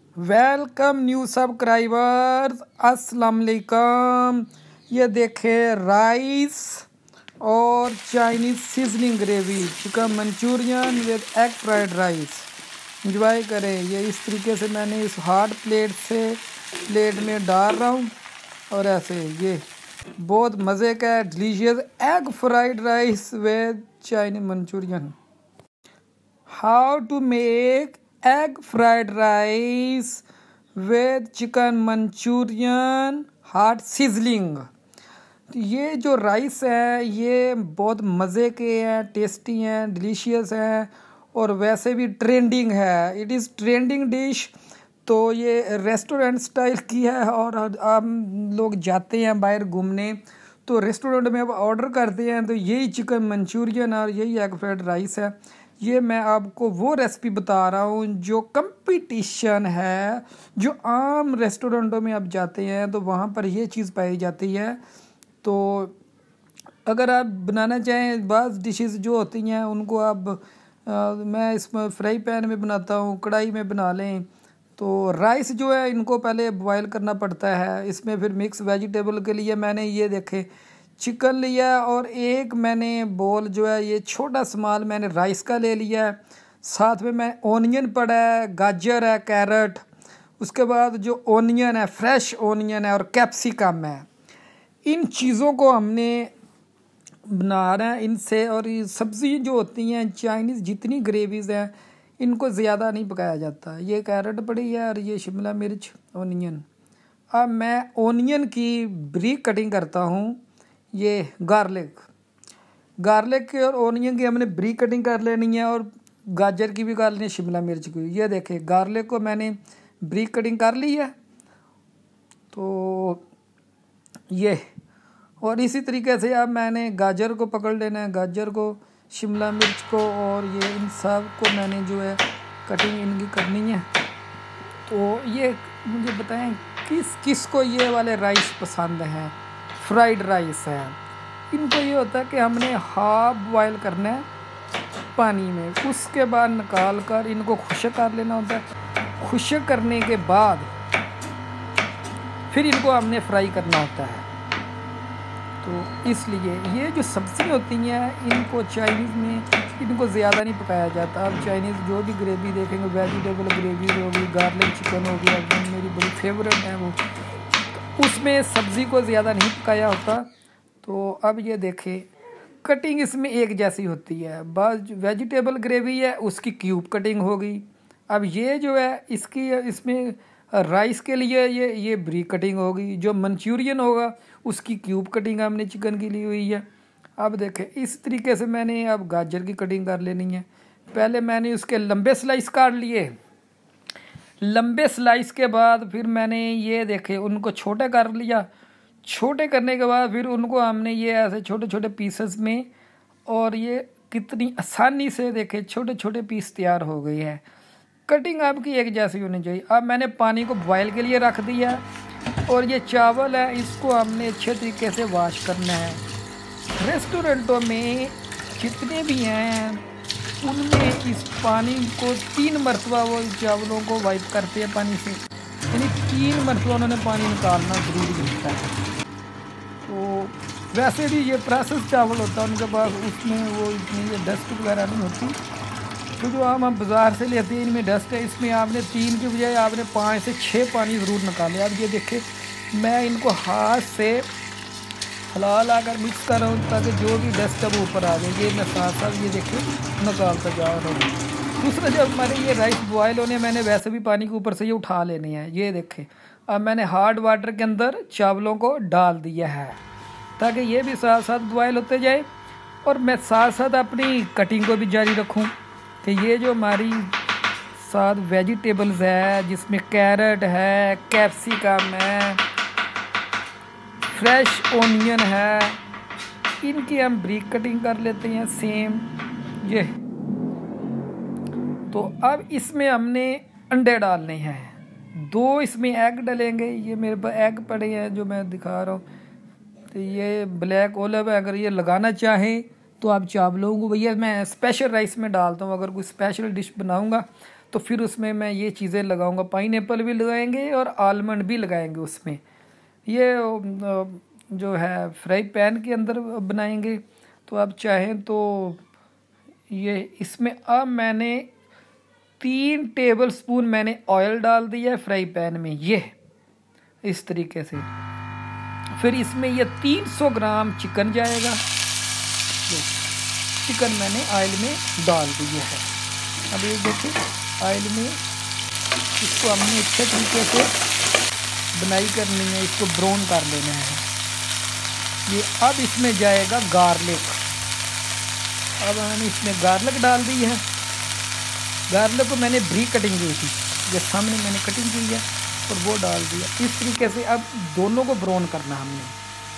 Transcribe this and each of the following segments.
Welcome new subscribers, अस्सलाम वालेकुम। ये देखें राइस और Chinese seasoning gravy, chicken Manchurian with egg fried rice. Enjoy करें। ये इस तरीके से मैंने इस हार्ड प्लेट में डाल रहा हूँ और ऐसे ये बहुत मज़े का है। Delicious egg fried rice with Chinese Manchurian. How to make egg fried rice with chicken Manchurian hot sizzling. ये जो राइस है ये बहुत मज़े के हैं, टेस्टी हैं, डिलीशियस हैं और वैसे भी ट्रेंडिंग है। It is trending dish. तो ये रेस्टोरेंट स्टाइल की है और हम लोग जाते हैं बाहर घूमने तो रेस्टोरेंट में अब ऑर्डर करते हैं तो यही चिकन मंचूरियन और यही एग फ्राइड राइस है। ये मैं आपको वो रेसिपी बता रहा हूँ जो कंपटीशन है, जो आम रेस्टोरेंटों में आप जाते हैं तो वहाँ पर ये चीज़ पाई जाती है। तो अगर आप बनाना चाहें बाज़ डिशेस जो होती हैं उनको आप मैं इसमें फ्राई पैन में बनाता हूँ, कढ़ाई में बना लें। तो राइस जो है इनको पहले बॉयल करना पड़ता है। इसमें फिर मिक्स वेजिटेबल के लिए मैंने ये देखे चिकन लिया और एक मैंने बोल जो है ये छोटा स्मॉल मैंने राइस का ले लिया है। साथ में मैं ओनियन पड़ा है, गाजर है, कैरेट, उसके बाद जो ओनियन है फ्रेश ओनियन है और कैप्सिकम है। इन चीज़ों को हमने बना रहे हैं इनसे। और ये सब्ज़ी जो होती हैं चाइनीज़ जितनी ग्रेवीज़ हैं इनको ज़्यादा नहीं पकाया जाता। ये कैरेट पड़ी है और ये शिमला मिर्च, ओनियन। अब मैं ओनियन की ब्रीक कटिंग करता हूँ। ये गार्लिक की और ओनियन की हमने ब्रीक कटिंग कर लेनी है और गाजर की भी कर लेनी है, शिमला मिर्च की। ये देखें गार्लिक को मैंने ब्रीक कटिंग कर ली है। तो ये और इसी तरीके से अब मैंने गाजर को पकड़ लेना है, गाजर को, शिमला मिर्च को और ये इन सब को मैंने जो है कटिंग इनकी करनी है। तो ये मुझे बताएं किस को ये वाले राइस पसंद हैं, फ्राइड राइस है। इनको ये होता है कि हमने हाफ बॉयल करना है पानी में, उसके बाद निकाल कर इनको खुश्क कर लेना होता है। खुश्क करने के बाद फिर इनको हमने फ्राई करना होता है। तो इसलिए ये जो सब्ज़ी होती हैं इनको चाइनीज़ में इनको ज़्यादा नहीं पकाया जाता। अब चाइनीज़ जो भी ग्रेवी देखेंगे, वेजिटेबल ग्रेवी होगी, गार्लिक चिकन हो गया, एकदम मेरी बड़ी फेवरेट है वो, तो उसमें सब्ज़ी को ज़्यादा नहीं पकाया होता। तो अब ये देखें कटिंग इसमें एक जैसी होती है। बस वेजिटेबल ग्रेवी है उसकी क्यूब कटिंग होगी। अब ये जो है इसकी इसमें राइस के लिए ये ब्रीक कटिंग होगी। जो मंचूरियन होगा उसकी क्यूब कटिंग हमने चिकन की ली हुई है। अब देखें इस तरीके से मैंने अब गाजर की कटिंग कर लेनी है। पहले मैंने उसके लंबे स्लाइस काट लिए, लंबे स्लाइस के बाद फिर मैंने ये देखे उनको छोटे कर लिया। छोटे करने के बाद फिर उनको हमने ये ऐसे छोटे छोटे पीसेस में, और ये कितनी आसानी से देखे छोटे छोटे पीस तैयार हो गई है। कटिंग आपकी एक जैसी होनी चाहिए। अब मैंने पानी को बॉयल के लिए रख दिया और ये चावल है इसको हमने अच्छे तरीके से वॉश करना है। रेस्टोरेंटों में जितने भी हैं उनमें इस पानी को 3 मरतबा वो चावलों को वाइप करते हैं पानी से, यानी 3 मरतबा उन्होंने पानी निकालना ज़रूरी होता है। तो वैसे भी ये प्रोसेस चावल होता है उनके पास, उसमें वो इतनी ये डस्ट वगैरह नहीं होती। तो जो हम बाज़ार से लेते हैं इनमें डस्ट है। इसमें आपने 3 की बजाय आपने 5 से 6 पानी ज़रूर निकाले। अब ये देखें मैं इनको हाथ से हिला कर मिक्स कर रहा हूँ ताकि जो भी डस्ट है वो ऊपर आ जाए। ये मैं साथ साथ ये देखें निकालता जा रहा हूँ। दूसरा जब हमारे ये राइस बॉयल होने मैंने वैसे भी पानी के ऊपर से ये उठा लेने हैं। ये देखें अब मैंने हार्ड वाटर के अंदर चावलों को डाल दिया है ताकि ये भी साथ साथ बॉयल होते जाए और मैं साथ साथ अपनी कटिंग को भी जारी रखूँ। कि ये जो हमारी साथ वेजिटेबल्स है जिसमें कैरेट है, कैप्सिकम है, फ्रेश ओनियन है, इनकी हम ब्रीक कटिंग कर लेते हैं सेम ये। तो अब इसमें हमने अंडे डालने हैं, 2 इसमें एग डलेंगे। ये मेरे पास एग पड़े हैं जो मैं दिखा रहा हूँ। तो ये ब्लैक ओलिव है, अगर ये लगाना चाहें तो आप चावलों को, भैया मैं स्पेशल राइस में डालता हूँ। अगर कोई स्पेशल डिश बनाऊँगा तो फिर उसमें मैं ये चीज़ें लगाऊंगा, पाइनएप्पल भी लगाएंगे और आलमंड भी लगाएंगे उसमें। ये जो है फ्राई पैन के अंदर बनाएंगे। तो आप चाहें तो ये इसमें अब मैंने 3 टेबलस्पून मैंने ऑयल डाल दिया है फ्राई पैन में, ये इस तरीके से। फिर इसमें ये 300 ग्राम चिकन जाएगा। चिकन मैंने ऑयल में डाल दिया है। अब ये देखिए ऑयल में इसको हमने अच्छे तरीके से बनाई करनी है, इसको ब्राउन कर लेना है ये। अब इसमें जाएगा गार्लिक। अब मैंने इसमें गार्लिक डाल दी है। गार्लिक को मैंने ब्रीक कटिंग की थी, ये सामने मैंने कटिंग की है और वो डाल दिया। इस तरीके से अब दोनों को ब्राउन करना हमने।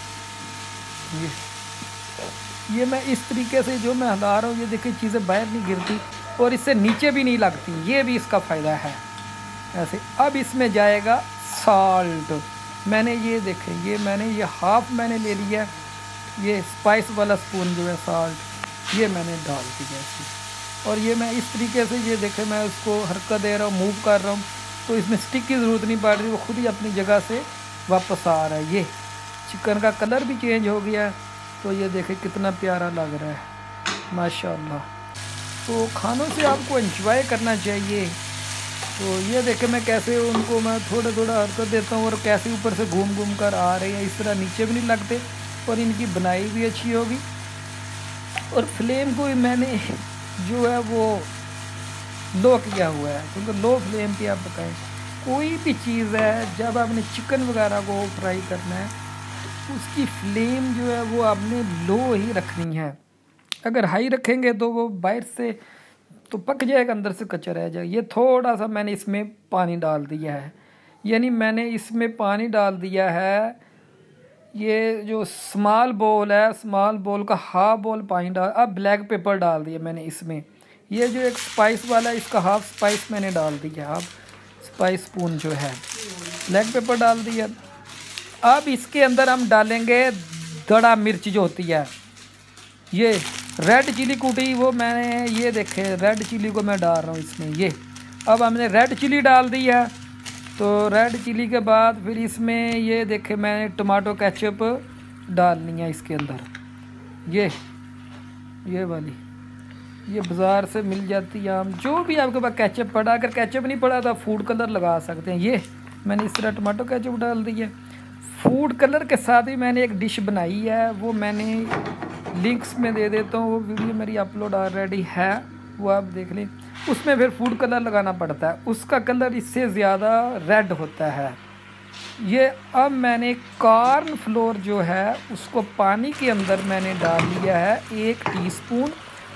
ये मैं इस तरीके से जो मैं हिला रहा हूँ, ये देखिए चीज़ें बाहर नहीं गिरती और इससे नीचे भी नहीं लगती, ये भी इसका फ़ायदा है ऐसे। अब इसमें जाएगा साल्ट। मैंने ये देखें, ये मैंने ये हाफ मैंने ले लिया, ये स्पाइस वाला स्पून जो है साल्ट, ये मैंने डाल दिया इसमें। और ये मैं इस तरीके से ये देखें मैं उसको हरकत दे रहा हूँ, मूव कर रहा हूँ, तो इसमें स्टिक की ज़रूरत नहीं पड़ रही, वो खुद ही अपनी जगह से वापस आ रहा है। ये चिकन का कलर भी चेंज हो गया है, तो ये देखें कितना प्यारा लग रहा है माशाल्लाह। तो खानों से आपको एंजॉय करना चाहिए। तो ये देखें मैं कैसे उनको मैं थोड़ा थोड़ा हरकत देता हूँ और कैसे ऊपर से घूम घूम कर आ रहे हैं, इस तरह नीचे भी नहीं लगते और इनकी बनाई भी अच्छी होगी। और फ्लेम को भी मैंने जो है वो लो किया हुआ है, क्योंकि लो फ्लेम पे आप बताएं कोई भी चीज़ है, जब आपने चिकन वगैरह को फ्राई करना है उसकी फ्लेम जो है वो आपने लो ही रखनी है। अगर हाई रखेंगे तो वो बाहर से तो पक जाएगा, अंदर से कच्चा रह जाएगा। ये थोड़ा सा मैंने इसमें पानी डाल दिया है, यानी मैंने इसमें पानी डाल दिया है, ये जो स्मॉल बोल है, स्मॉल बोल का हाफ बोल पानी डाल। अब ब्लैक पेपर डाल दिया मैंने इसमें, ये जो एक स्पाइस वाला है इसका हाफ स्पाइस मैंने डाल दिया, हाफ स्पाइस स्पून जो है ब्लैक पेपर डाल दिया। अब इसके अंदर हम डालेंगे दड़ा मिर्च जो होती है, ये रेड चिली कूटी, वो मैंने ये देखे रेड चिली को मैं डाल रहा हूँ इसमें। ये अब हमने रेड चिली डाल दी है। तो रेड चिली के बाद फिर इसमें ये देखे मैंने टमाटो केचप डालनी है इसके अंदर, ये वाली, ये बाज़ार से मिल जाती है। हम जो भी आपके पास केचप पड़ा, अगर केचप नहीं पड़ा तो फूड कलर लगा सकते हैं। ये मैंने इस तरह टमाटो केचप डाल दी है। फूड कलर के साथ ही मैंने एक डिश बनाई है, वो मैंने लिंक्स में दे देता हूँ, वो वीडियो मेरी अपलोड ऑलरेडी है, वो आप देख लें। उसमें फिर फूड कलर लगाना पड़ता है, उसका कलर इससे ज़्यादा रेड होता है। ये अब मैंने कॉर्न फ्लोर जो है उसको पानी के अंदर मैंने डाल दिया है 1 टीस्पून।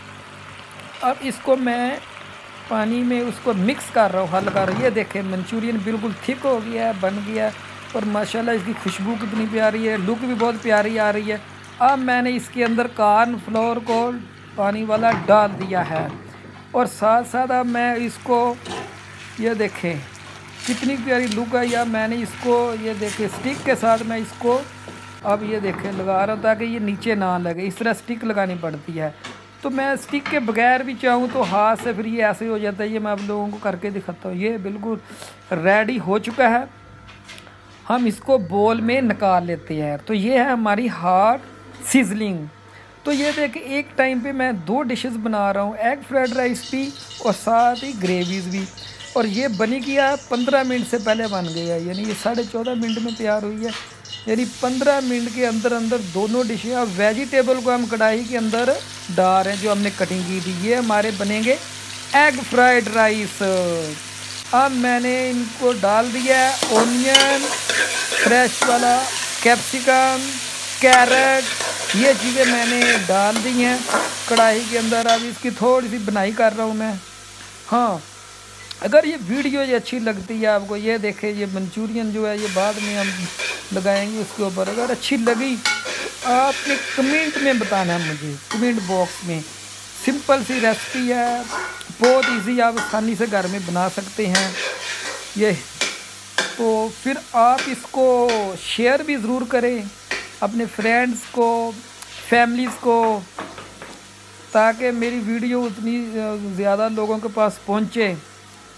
अब इसको मैं पानी में उसको मिक्स कर रहा हूँ, हल कर रहा हूँ। ये देखें मंचूरियन बिल्कुल थिक हो गया है, बन गया है और माशाल्लाह इसकी खुशबू कितनी प्यारी है, लुक भी बहुत प्यारी आ रही है। अब मैंने इसके अंदर कॉर्न फ्लोर को पानी वाला डाल दिया है और साथ साथ अब मैं इसको, ये देखें कितनी प्यारी लुक है। या मैंने इसको ये देखें स्टिक के साथ मैं इसको अब ये देखें लगा रहा हूँ ताकि ये नीचे ना लगे, इस तरह स्टिक लगानी पड़ती है। तो मैं स्टिक के बगैर भी चाहूँ तो हाथ से फिर ये ऐसे हो जाता है। ये मैं आप लोगों को करके दिखाता हूँ। ये बिल्कुल रेडी हो चुका है, हम इसको बोल में निकाल लेते हैं। तो ये है हमारी हॉट सिजलिंग। तो ये देख एक टाइम पे मैं 2 डिशेस बना रहा हूँ, एग फ्राइड राइस भी और साथ ही ग्रेवीज़ भी। और ये बनी किया 15 मिनट से पहले बन गया है, यानी ये 14.5 मिनट में तैयार हुई है, यानी 15 मिनट के अंदर अंदर दोनों डिशें। अब वेजिटेबल को हम कढ़ाई के अंदर डाल रहे हैं जो हमने कटिंग की थी। ये हमारे बनेंगे एग फ्राइड राइस। अब मैंने इनको डाल दिया है ओनियन, फ्रेश वाला कैप्सिकम, कैरेट, ये चीज़ें मैंने डाल दी हैं कढ़ाई के अंदर। अब इसकी थोड़ी सी बनाई कर रहा हूँ मैं। हाँ, अगर ये वीडियो ये अच्छी लगती है आपको, ये देखें ये मंचूरियन जो है ये बाद में हम लगाएंगे उसके ऊपर। अगर अच्छी लगी आपने कमेंट में बताना है मुझे, कमेंट बॉक्स में। सिंपल सी रेसिपी है, बहुत इजी, आप आसानी से घर में बना सकते हैं ये। तो फिर आप इसको शेयर भी ज़रूर करें अपने फ्रेंड्स को, फैमिलीज़ को, ताकि मेरी वीडियो उतनी ज़्यादा लोगों के पास पहुँचे।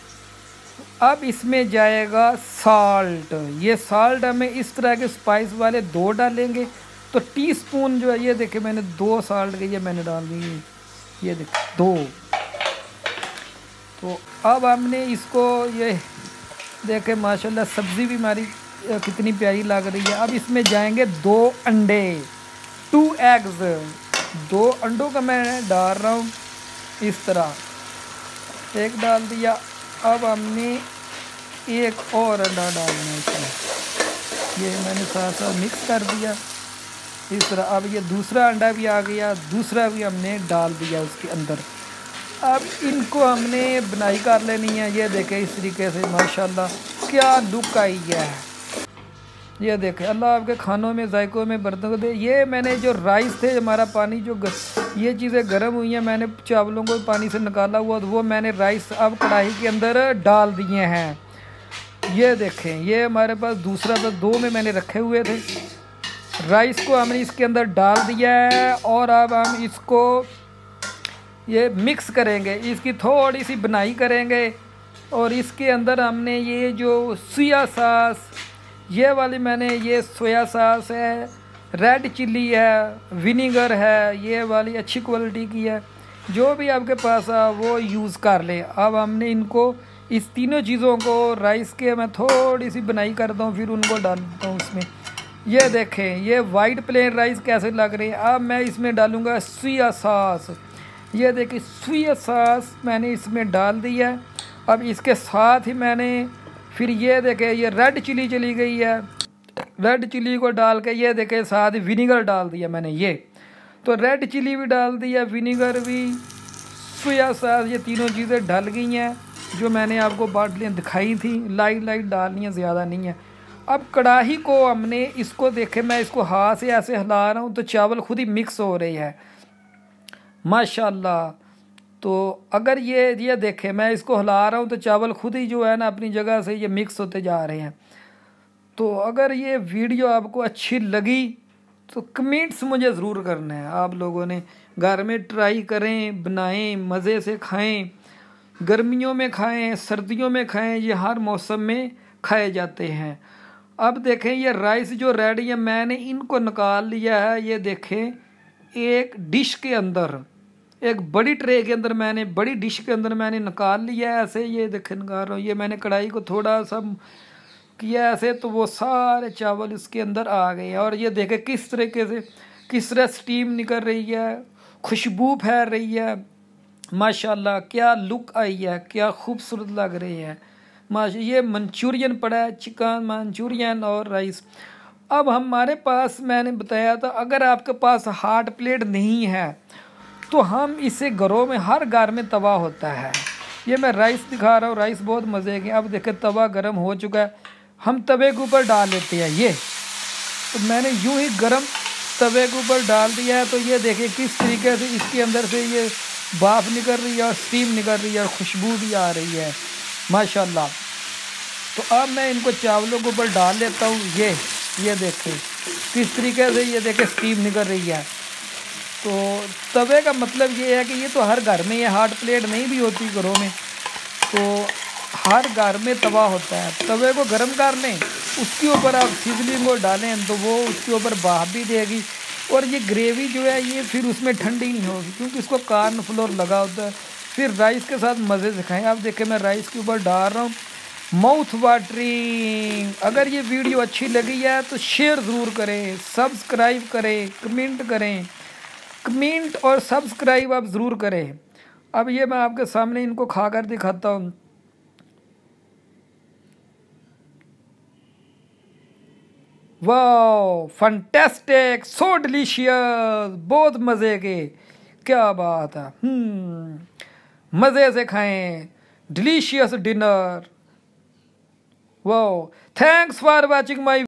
अब इसमें जाएगा साल्ट। ये साल्ट हमें इस तरह के स्पाइस वाले 2 डालेंगे। तो टीस्पून जो है ये देखे मैंने 2 साल्ट के ये मैंने डाल दी, ये देखे 2। तो अब हमने इसको ये देखे माशाल्लाह सब्ज़ी भी हमारी कितनी प्यारी लग रही है। अब इसमें जाएंगे 2 अंडे, 2 एग्स। 2 अंडों का मैं डाल रहा हूँ इस तरह, एक डाल दिया। अब हमने एक और अंडा डालना है इसमें, ये मैंने साथ साथ मिक्स कर दिया इस तरह। अब ये दूसरा अंडा भी आ गया, दूसरा भी हमने डाल दिया उसके अंदर। अब इनको हमने बनाई कर लेनी है। ये देखें इस तरीके से माशाल्लाह क्या लुक आई है। ये देखें अल्लाह आपके खानों में जायकों में बर्तन को दे। ये मैंने जो राइस थे हमारा पानी जो ये चीज़ें गर्म हुई हैं, मैंने चावलों को पानी से निकाला हुआ, तो वो मैंने राइस अब कढ़ाई के अंदर डाल दिए हैं। ये देखें ये हमारे पास दूसरा था, 2 में मैंने रखे हुए थे। राइस को हमने इसके अंदर डाल दिया है और अब हम इसको ये मिक्स करेंगे, इसकी थोड़ी सी बनाई करेंगे। और इसके अंदर हमने ये जो सोया सॉस, ये वाली मैंने ये सोया सॉस है, रेड चिल्ली है, विनीगर है, ये वाली अच्छी क्वालिटी की है, जो भी आपके पास है वो यूज़ कर ले। अब हमने इनको इस तीनों चीज़ों को राइस के मैं थोड़ी सी बनाई करता हूँ, फिर उनको डालता हूँ इसमें। ये देखें ये वाइट प्लेन राइस कैसे लग रही है। अब मैं इसमें डालूँगा सोया सॉस। ये देखिए सोया सॉस मैंने इसमें डाल दिया है। अब इसके साथ ही मैंने फिर ये देखें ये रेड चिली चली गई है, रेड चिली को डाल के ये देखें साथ ही विनीगर डाल दिया मैंने। ये तो रेड चिली भी डाल दिया, विनीगर भी, सोया सॉस, ये तीनों चीज़ें डल गई हैं जो मैंने आपको बाटलियाँ दिखाई थी। लाइट लाइट डालनी है, ज़्यादा नहीं है। अब कढ़ाई को हमने इसको देखे मैं इसको हाथ से ऐसे हिला रहा हूँ तो चावल खुद ही मिक्स हो रही है माशाल्लाह। तो अगर ये देखें मैं इसको हिला रहा हूँ तो चावल खुद ही जो है ना अपनी जगह से ये मिक्स होते जा रहे हैं। तो अगर ये वीडियो आपको अच्छी लगी तो कमेंट्स मुझे ज़रूर करना है। आप लोगों ने घर में ट्राई करें, बनाएं, मज़े से खाएं, गर्मियों में खाएं, सर्दियों में खाएं, ये हर मौसम में खाए जाते हैं। अब देखें ये राइस जो रेडी है मैंने इनको निकाल लिया है। ये देखें एक डिश के अंदर, एक बड़ी ट्रे के अंदर मैंने, बड़ी डिश के अंदर मैंने निकाल लिया है ऐसे। ये देखें निकाल रहा हूँ, ये मैंने कढ़ाई को थोड़ा सा किया ऐसे तो वो सारे चावल इसके अंदर आ गए। और ये देखें किस तरीके से किस तरह स्टीम निकल रही है, खुशबू फैल रही है माशाल्लाह। क्या लुक आई है, क्या खूबसूरत लग रही है माशा। ये मंचूरियन पड़ा है, चिकन मंचूरियन और राइस। अब हमारे पास मैंने बताया था अगर आपके पास हॉट प्लेट नहीं है तो हम इसे घरों में हर घर में तवा होता है। ये मैं राइस दिखा रहा हूँ, राइस बहुत मज़े के। अब देखें तवा गर्म हो चुका है, हम तवे के ऊपर डाल लेते हैं। ये तो मैंने यूं ही गर्म तवे के ऊपर डाल दिया है। तो ये देखिए किस तरीके से इसके अंदर से ये भाप निकल रही है और स्टीम निकल रही है और खुशबू भी आ रही है माशाल्लाह। तो अब मैं इनको चावलों के ऊपर डाल लेता हूँ। ये देखें किस तरीके से ये देखें स्टीम निकल रही है। तो तवे का मतलब ये है कि ये तो हर घर में, ये हॉट प्लेट नहीं भी होती घरों में, तो हर घर में तवा होता है। तवे को गर्म कर लें, उसके ऊपर आप सिजलिंग को डालें तो वो उसके ऊपर भाप भी देगी। और ये ग्रेवी जो है ये फिर उसमें ठंडी नहीं होगी क्योंकि इसको कॉर्न फ्लोर लगा होता है। फिर राइस के साथ मज़े से खाएँ। आप देखें मैं राइस के ऊपर डाल रहा हूँ, माउथ वाटरिंग। अगर ये वीडियो अच्छी लगी है तो शेयर ज़रूर करें, सब्सक्राइब करें, कमेंट करें। कमेंट और सब्सक्राइब आप ज़रूर करें। अब ये मैं आपके सामने इनको खाकर दिखाता हूँ। वाओ फंटेस्टिक, सो डिलीशियस, बहुत मज़े के, क्या बात है। मज़े से खाएं, delicious dinner. Wow, thanks for watching my